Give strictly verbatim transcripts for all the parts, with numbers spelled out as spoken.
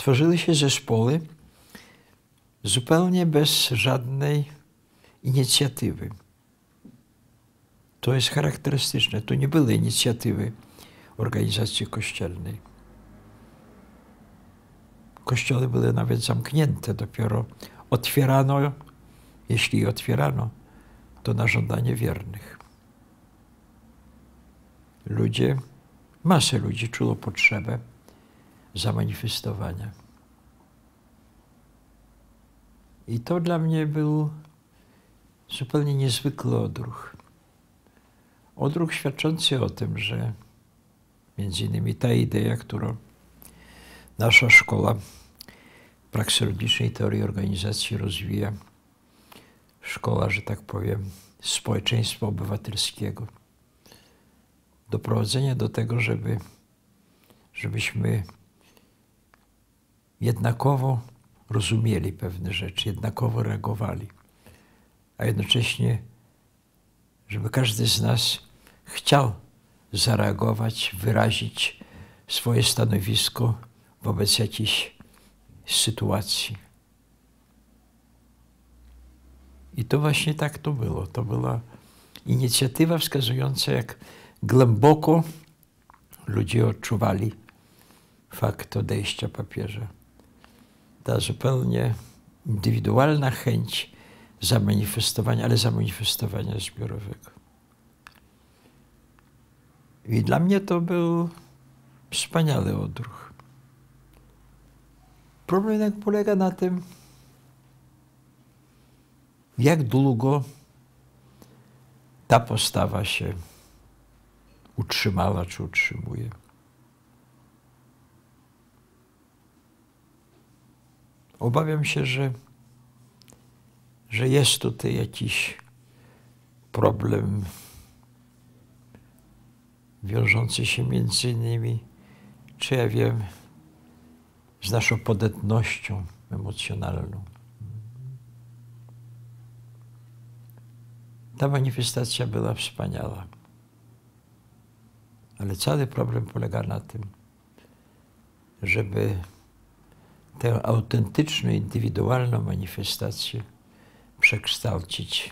tworzyły się zespoły zupełnie bez żadnej inicjatywy. To jest charakterystyczne. To nie były inicjatywy organizacji kościelnej. Kościoły były nawet zamknięte. Dopiero otwierano, jeśli je otwierano, to na żądanie wiernych. Ludzie, masę ludzi czuło potrzebę zamanifestowania. I to dla mnie był zupełnie niezwykły odruch. Odruch świadczący o tym, że między innymi ta idea, którą nasza szkoła prakseologicznej teorii organizacji rozwija, szkoła, że tak powiem, społeczeństwa obywatelskiego, doprowadzenie do tego, żeby, żebyśmy jednakowo rozumieli pewne rzeczy, jednakowo reagowali, a jednocześnie, żeby każdy z nas chciał zareagować, wyrazić swoje stanowisko wobec jakiejś sytuacji. I to właśnie tak to było. To była inicjatywa wskazująca, jak głęboko ludzie odczuwali fakt odejścia papieża. Ta zupełnie indywidualna chęć zamanifestowania, ale zamanifestowania zbiorowego. I dla mnie to był wspaniały odruch. Problem jednak polega na tym, jak długo ta postawa się utrzymała czy utrzymuje. Obawiam się, że, że jest tutaj jakiś problem wiążący się między innymi, czy ja wiem, z naszą podatnością emocjonalną. Ta manifestacja była wspaniała. Ale cały problem polega na tym, żeby tę autentyczną, indywidualną manifestację przekształcić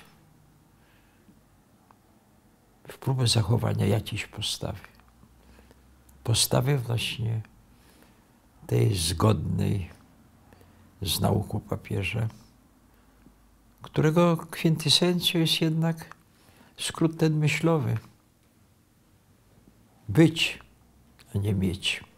w próbę zachowania jakiejś postawy. Postawy właśnie tej zgodnej z nauką papieża, którego kwintesencją jest jednak skrót ten myślowy. Być, a nie mieć.